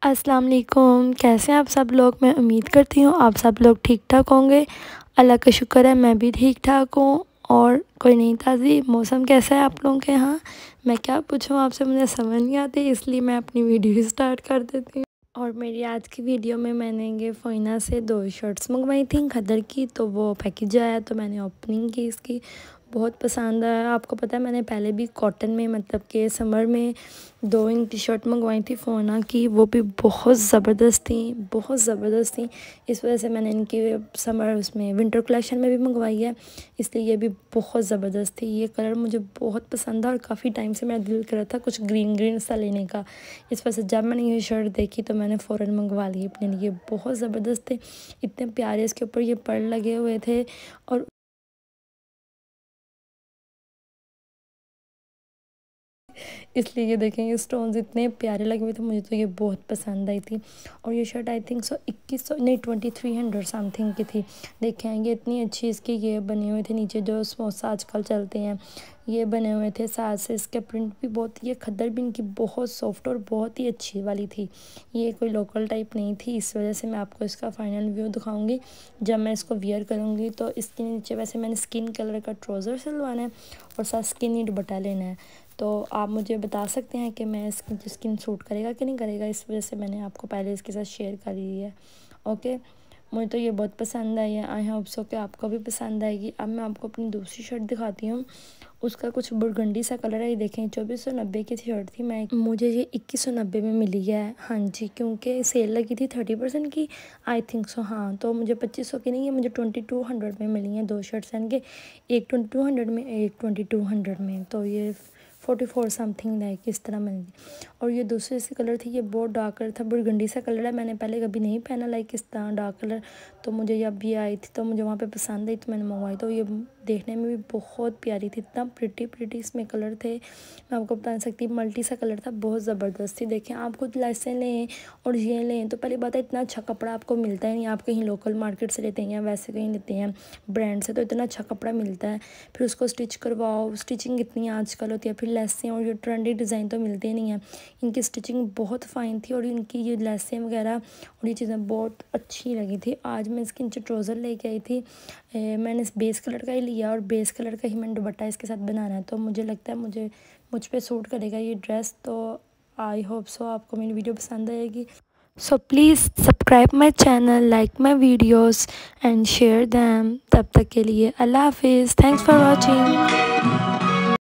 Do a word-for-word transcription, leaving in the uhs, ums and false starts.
अस्सलाम वालेकुम। कैसे हैं आप सब लोग। मैं उम्मीद करती हूँ आप सब लोग ठीक ठाक होंगे। अल्लाह का शुक्र है मैं भी ठीक ठाक हूँ। और कोई नई ताज़ी मौसम कैसा है आप लोगों के यहाँ। मैं क्या पूछूँ आपसे, मुझे समझ नहीं आती, इसलिए मैं अपनी वीडियो स्टार्ट कर देती हूँ। और मेरी आज की वीडियो में मैंने ये फ़ोइना से दो शर्ट्स मंगवाई थी खदर की, तो वो पैकेज आया तो मैंने ओपनिंग की इसकी, बहुत पसंद आया। आपको पता है मैंने पहले भी कॉटन में मतलब के समर में दो इंच टी शर्ट मंगवाई थी फ़ोइना की, वो भी बहुत ज़बरदस्त थी, बहुत ज़बरदस्त थी। इस वजह से मैंने इनकी समर उसमें विंटर कलेक्शन में भी मंगवाई है, इसलिए ये भी बहुत ज़बरदस्त थी। ये कलर मुझे बहुत पसंद है और काफ़ी टाइम से मेरा दिल कर रहा था कुछ ग्रीन ग्रीन सा लेने का। इस वजह से जब मैंने ये शर्ट देखी तो मैंने फ़ौरन मंगवा ली अपने लिए। बहुत ज़बरदस्त थे, इतने प्यारे इसके ऊपर ये पर्ल लगे हुए थे। और इसलिए ये देखें ये स्टोन्स इतने प्यारे लगे हुए थे, मुझे तो ये बहुत पसंद आई थी। और ये शर्ट आई थिंक सो इक्कीस सौ नहीं ट्वेंटी थ्री हंड्रेड समथिंग की थी। देखें ये इतनी अच्छी इसकी ये बने हुए थे, नीचे जो समोसा आजकल चलते हैं ये बने हुए थे, साथ से इसके प्रिंट भी बहुत, ये खद्दर भी इनकी बहुत सॉफ्ट और बहुत ही अच्छी वाली थी। ये कोई लोकल टाइप नहीं थी, इस वजह से मैं आपको इसका फाइनल व्यू दिखाऊंगी जब मैं इसको वियर करूँगी। तो इसके नीचे वैसे मैंने स्किन कलर का ट्राउज़र सिलवाना है और साथ स्किन दुपट्टा लेना है। तो आप मुझे बता सकते हैं कि मैं इसकी स्किन सूट करेगा कि नहीं करेगा, इस वजह से मैंने आपको पहले इसके साथ शेयर कर ली है। ओके, मुझे तो ये बहुत पसंद आई है, आई होप सो कि आपको भी पसंद आएगी। अब मैं आपको अपनी दूसरी शर्ट दिखाती हूँ, उसका कुछ बुरगंडी सा कलर है। ये देखें चौबीस सौ नब्बे की शर्ट थी, मैं मुझे ये इक्कीस सौ नब्बे में मिली है। हाँ जी, क्योंकि सेल लगी थी थर्टी परसेंट की आई थिंक सो। हाँ, तो मुझे पच्चीस सौ की नहीं है, मुझे ट्वेंटी टू हंड्रेड में मिली हैं दो शर्ट्स इनके, एक ट्वेंटी टू हंड्रेड में एक ट्वेंटी टू हंड्रेड में। तो ये फोर्टी फोर समथिंग लाइक इस तरह मिल गई। और ये दूसरे से कलर थी, ये बहुत डार्क कलर था, बुरगंडी सा कलर है, मैंने पहले कभी नहीं पहना लाइक इस तरह डार्क कलर। तो मुझे जब ये आई थी तो मुझे वहाँ पे पसंद आई तो मैंने मंगवाई। तो ये देखने में भी बहुत प्यारी थी, इतना प्रिटी प्रिटी इसमें कलर थे, मैं आपको बता नहीं सकती। मल्टी सा कलर था, बहुत ज़बरदस्त थी। देखें आप खुद लेसें लें और ये लें तो पहली बात है इतना अच्छा कपड़ा आपको मिलता है नहीं। आप कहीं लोकल मार्केट से लेते हैं या वैसे कहीं लेते हैं ब्रांड से, तो इतना अच्छा कपड़ा मिलता है, फिर उसको स्टिच करवाओ, स्टिचिंग इतनी आजकल होती है, फिर लेसें और ये ट्रेंडी डिज़ाइन तो मिलते नहीं हैं। इनकी स्टिचिंग बहुत फ़ाइन थी और इनकी ये लेसें वगैरह और ये चीज़ें बहुत अच्छी लगी थी। आज मैं इसके नीचे ट्राउज़र लेके आई थी, ए, मैंने इस बेस कलर का ही लिया और बेस कलर का ही मैंने दुपट्टा इसके साथ बनाना है, तो मुझे लगता है मुझे मुझ पे सूट करेगा ये ड्रेस। तो आई होप सो आपको मेरी वीडियो पसंद आएगी। So please subscribe my channel, like my videos and share them. तब तक के लिए अल्लाह हाफिज़, थैंक्स फॉर वॉचिंग।